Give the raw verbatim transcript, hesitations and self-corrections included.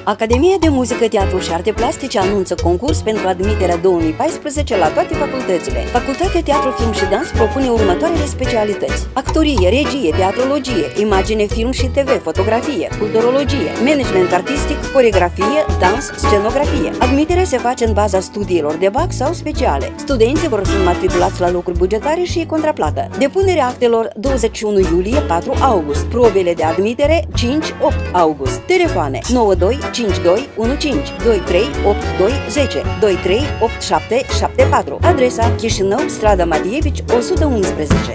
Academia de Muzică, Teatru și Arte Plastice anunță concurs pentru admiterea două mii paisprezece la toate facultățile. Facultatea Teatru, Film și Dans propune următoarele specialități: actorie, regie, teatrologie, imagine, film și T V, fotografie, culturologie, management artistic, coreografie, dans, scenografie. Admiterea se face în baza studiilor de bac sau speciale. Studenții vor fi matriculați la locuri bugetare și contraplată. Depunerea actelor douăzeci și unu iulie - patru august. Probele de admitere cinci - opt august. Telefoane nouă doi cinci doi unu cinci doi trei opt doi zece doi trei opt șapte șapte patru. Adresa: Chișinău, strada Matievici o sută unsprezece.